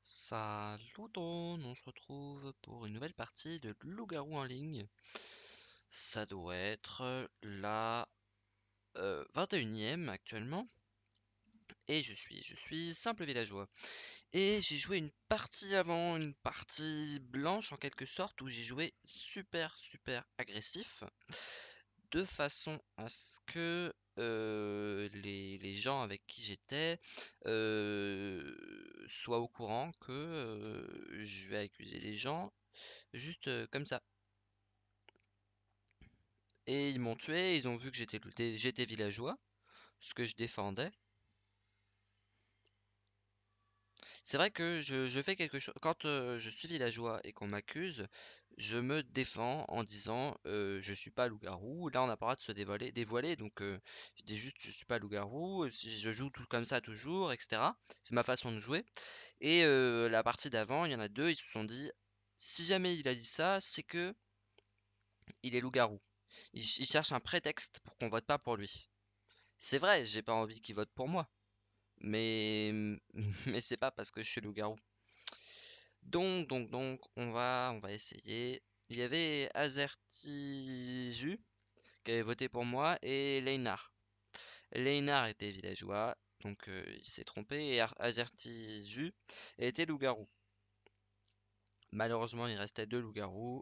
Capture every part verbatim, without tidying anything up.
Salut tout le monde, on se retrouve pour une nouvelle partie de Loup-garou en ligne. Ça doit être la euh, vingt et unième actuellement. Et je suis, je suis simple villageois. Et j'ai joué une partie avant, une partie blanche en quelque sorte, où j'ai joué super super agressif. De façon à ce que euh, les, les gens avec qui j'étais euh, soient au courant que euh, je vais accuser les gens juste euh, comme ça. Et ils m'ont tué, ils ont vu que j'étais j'étais villageois, ce que je défendais. C'est vrai que je, je fais quelque chose. Quand euh, je suis villageois et qu'on m'accuse, je me défends en disant euh, je suis pas loup-garou. Là, on n'a pas le droit de se dévoiler, dévoiler, donc euh, je dis juste je suis pas loup-garou. euh, si Je joue tout comme ça toujours, et cetera. C'est ma façon de jouer. Et euh, la partie d'avant, il y en a deux, ils se sont dit si jamais il a dit ça, c'est que il est loup-garou. Il, ch- il cherche un prétexte pour qu'on vote pas pour lui. C'est vrai, j'ai pas envie qu'il vote pour moi. Mais, mais c'est pas parce que je suis loup-garou. Donc, donc, donc, on va, on va essayer. Il y avait Azertiju qui avait voté pour moi et Leinar. Leinar était villageois, donc euh, il s'est trompé et Ar- Azertiju était loup-garou. Malheureusement, il restait deux loups-garous,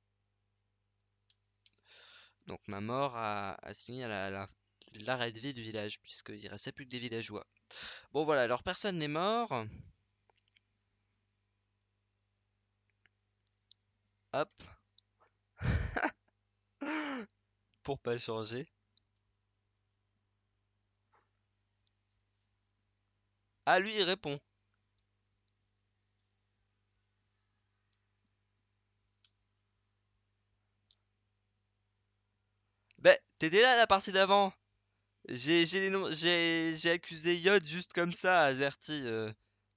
donc ma mort a, a signé à la, la- l'arrêt de vie du village, puisqu'il restait plus que des villageois. Bon voilà, alors personne n'est mort. Hop, pour pas changer. Ah, lui, il répond. Ben, t'étais là la partie d'avant. J'ai j'ai les noms- j'ai j'ai accusé Yod juste comme ça, Azerty. euh.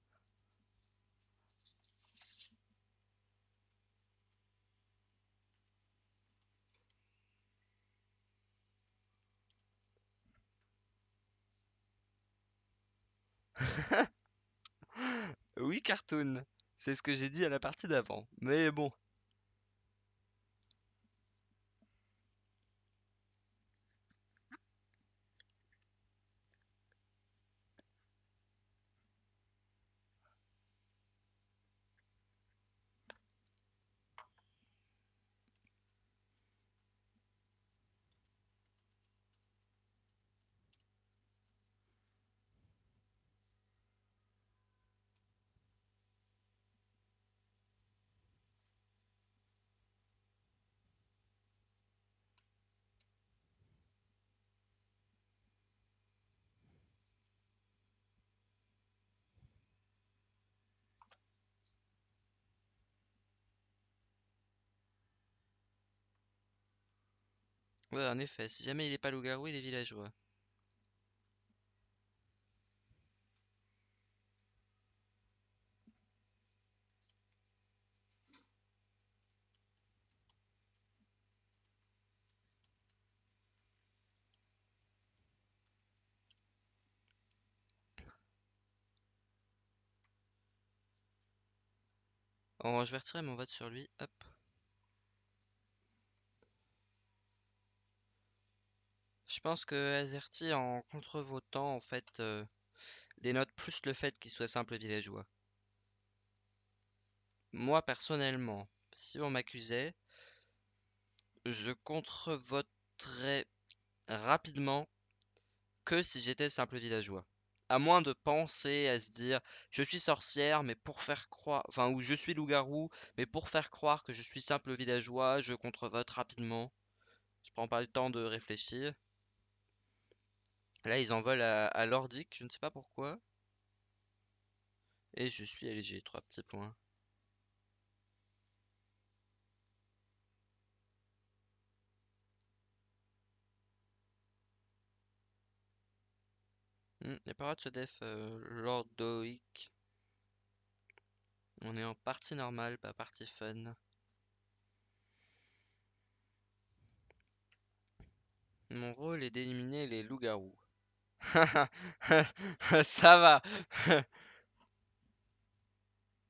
Oui, Cartoon. C'est ce que j'ai dit à la partie d'avant. Mais bon. Ouais, en effet, si jamais il est pas loup-garou, il est villageois. Oh, je vais retirer mon vote sur lui. Hop. Je pense que Azerty, en contrevotant, en fait, euh, dénote plus le fait qu'il soit simple villageois. Moi, personnellement, si on m'accusait, je contrevoterais rapidement que si j'étais simple villageois. À moins de penser à se dire je suis sorcière, mais pour faire croire, enfin, ou je suis loup-garou, mais pour faire croire que je suis simple villageois, je contrevote rapidement. Je prends pas le temps de réfléchir. Là, ils en veulent à, à Lordic, je ne sais pas pourquoi. Et je suis L G, trois petits points. Hmm, y a pas le droit de se def euh, Lordoic. On est en partie normale, pas partie fun. Mon rôle est d'éliminer les loups-garous. Ça va.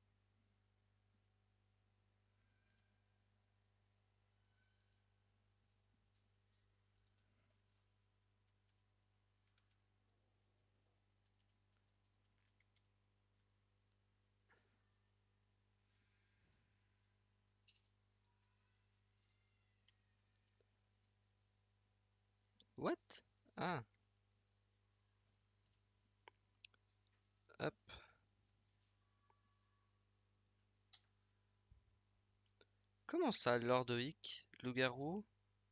What? Ah, hop. Comment ça, Lordoïc? Loup-garou?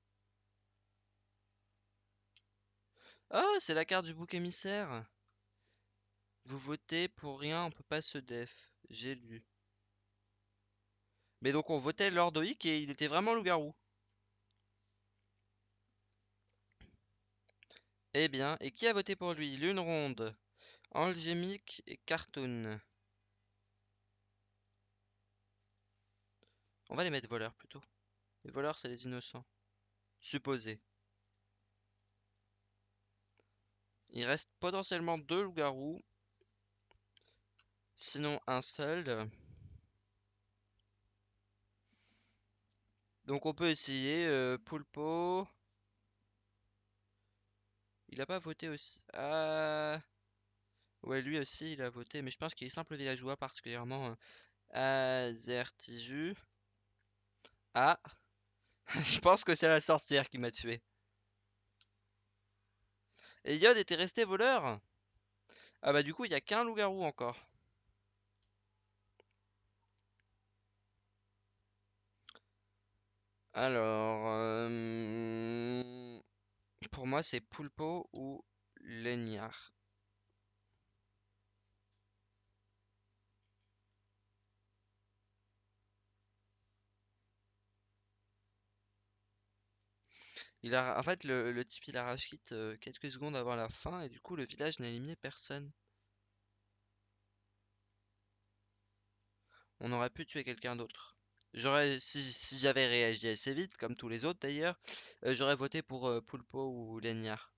Oh, c'est la carte du bouc émissaire. Vous votez pour rien, on peut pas se def. J'ai lu. Mais donc on votait Lordoïc et il était vraiment loup-garou. Eh bien, et qui a voté pour lui? Lune ronde, Algémique et Cartoon. On va les mettre voleurs plutôt. Les voleurs, c'est les innocents. Supposés. Il reste potentiellement deux loups-garous, sinon un seul. Donc on peut essayer. euh, Poulpo. Il a pas voté aussi. Ah. Ouais, lui aussi, il a voté. Mais je pense qu'il est simple villageois, particulièrement euh, Azertiju. Ah. Je pense que c'est la sorcière qui m'a tué. Et Yod était resté voleur? Ah bah du coup, il y a qu'un loup-garou encore. Alors, euh, pour moi, c'est Poulpo ou Leignard. Il a, en fait, le, le type, il a rage quit euh, quelques secondes avant la fin, et du coup, le village n'a éliminé personne. On aurait pu tuer quelqu'un d'autre. J'aurais, si, si j'avais réagi assez vite, comme tous les autres d'ailleurs, euh, j'aurais voté pour euh, Poulpo ou Leignard.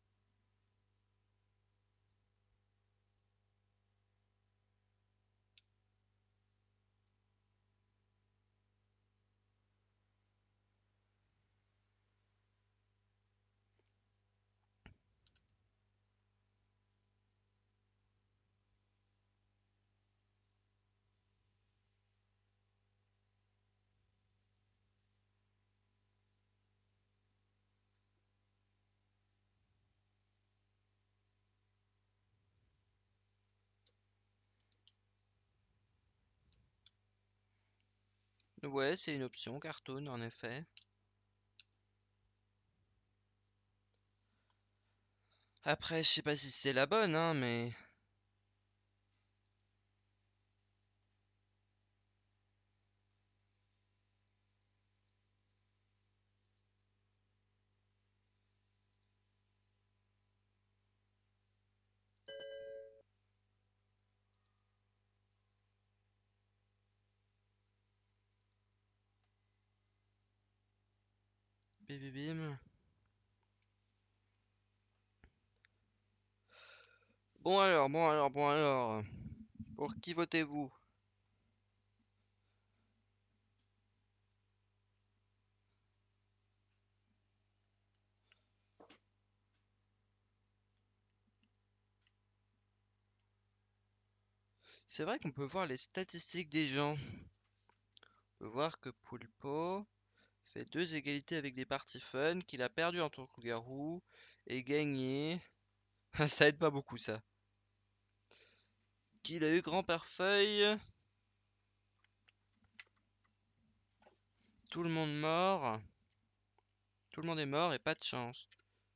Ouais, c'est une option, Cartoon, en effet. Après, je sais pas si c'est la bonne, hein, mais... Bim, bim, bim. Bon alors, bon alors, bon alors. Pour qui votez-vous? C'est vrai qu'on peut voir les statistiques des gens. On peut voir que Poulpo fait deux égalités avec des parties fun, qu'il a perdu en tant que loup-garou et gagné. Ça aide pas beaucoup ça. Qu'il a eu grand-père Feuille, tout le monde mort. Tout le monde est mort et pas de chance.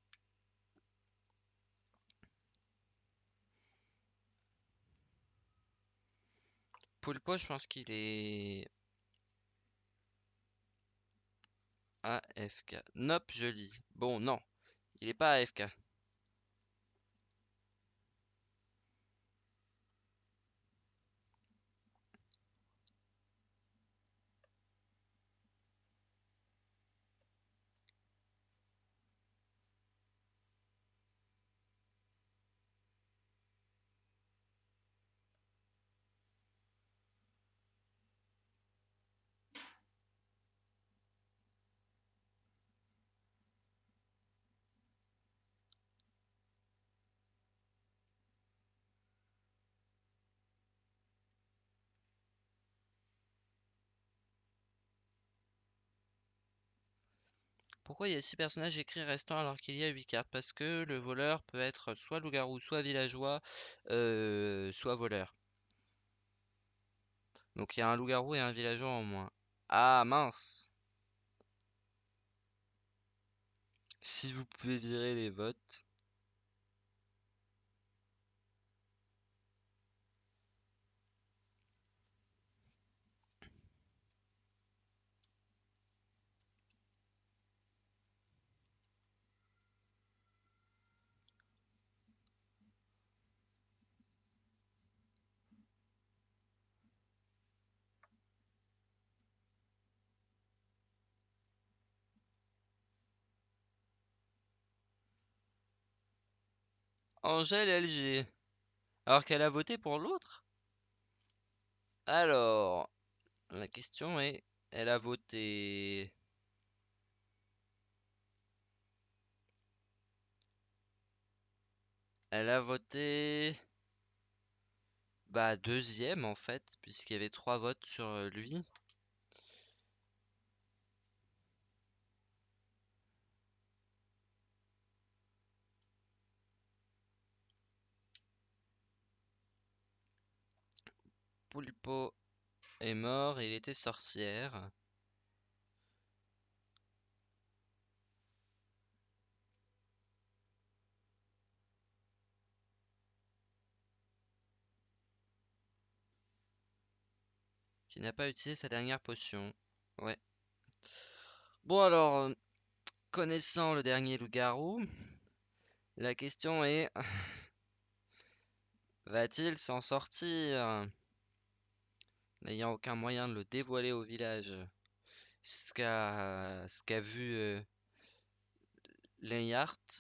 Poulpo, je pense qu'il est A F K. Nope, je lis. Bon, non, il est pas A F K. Pourquoi il y a six personnages écrits restants alors qu'il y a huit cartes? Parce que le voleur peut être soit loup-garou, soit villageois, euh, soit voleur. Donc il y a un loup-garou et un villageois en moins. Ah mince! Si vous pouvez virer les votes. Angèle L G. Alors qu'elle a voté pour l'autre? Alors, la question est, elle a voté... Elle a voté... Bah deuxième en fait, puisqu'il y avait trois votes sur euh, lui. Poulpo est mort et il était sorcière. Qui n'a pas utilisé sa dernière potion. Ouais. Bon alors, euh, connaissant le dernier loup-garou, la question est, va-t-il s'en sortir? N'ayant aucun moyen de le dévoiler au village. Ce qu'a ce qu'a vu euh, Leinhardt.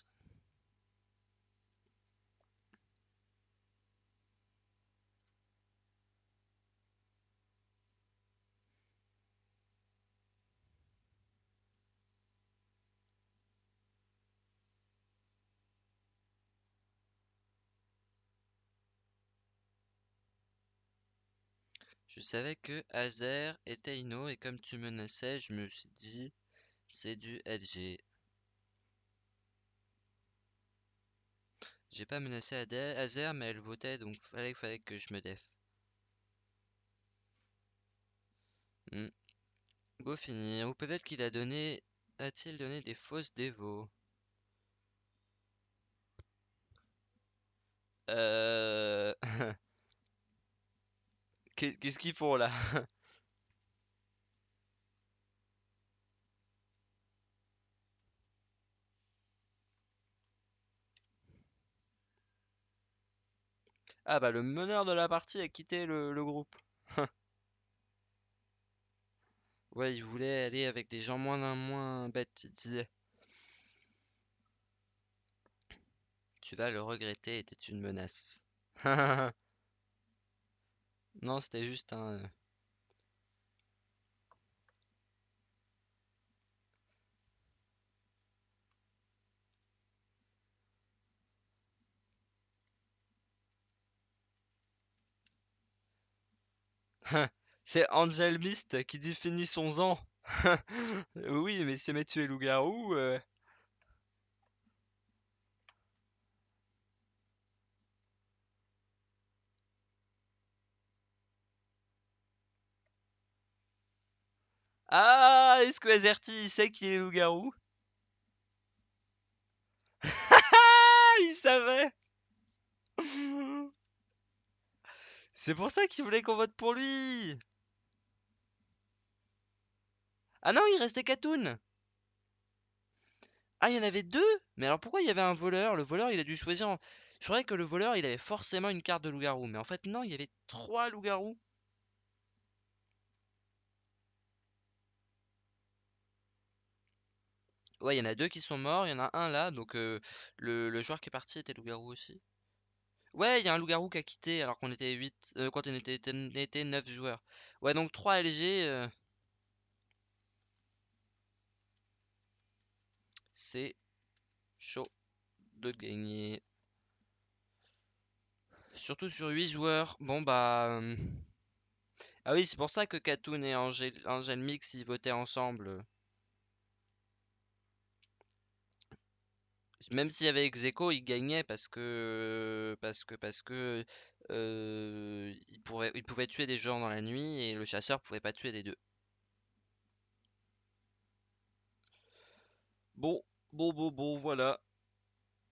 Je savais que Azer était Ino et comme tu menaçais, je me suis dit, c'est du L G. J'ai pas menacé Ade- Azer, mais elle votait, donc fallait, fallait que je me déf. Hmm. Go finir. Ou peut-être qu'il a donné... A-t-il donné des fausses dévos? Euh... Qu'est- Qu'est-ce qu'ils font là? Ah bah le meneur de la partie a quitté le, le groupe. Ouais, il voulait aller avec des gens moins, moins bêtes, il disait. Tu vas le regretter, était une menace. Non, c'était juste un... C'est Angel Mist qui définit son zan. Oui, mais si tu es loup-garou... euh, Ah, est-ce que Azerty il sait qu'il est loup-garou? Ah, il savait! C'est pour ça qu'il voulait qu'on vote pour lui! Ah non, il restait Katoun! Ah, il y en avait deux? Mais alors pourquoi il y avait un voleur? Le voleur, il a dû choisir... en- Je croyais que le voleur, il avait forcément une carte de loup-garou. Mais en fait, non, il y avait trois loups-garous. Ouais, il y en a deux qui sont morts, il y en a un là, donc euh, le, le joueur qui est parti était loup-garou aussi. Ouais, il y a un loup-garou qui a quitté alors qu'on était huit, euh, quand on était, on était neuf joueurs. Ouais, donc trois L G, euh, c'est chaud de gagner. Surtout sur huit joueurs. Bon bah... euh, Ah oui, c'est pour ça que Katoun et Angel, Angel Mix ils votaient ensemble. Même s'il y avait ex aequo, il gagnait parce que parce que parce que euh, il pourrait, il pouvait tuer des gens dans la nuit et le chasseur pouvait pas tuer des deux. Bon, bon, bon, bon, voilà.